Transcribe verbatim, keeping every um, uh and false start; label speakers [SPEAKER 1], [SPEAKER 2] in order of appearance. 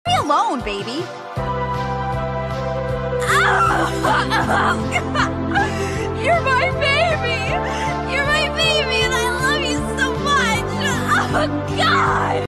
[SPEAKER 1] me alone, baby. You're my baby! You're my baby and I love you so much! Oh, God!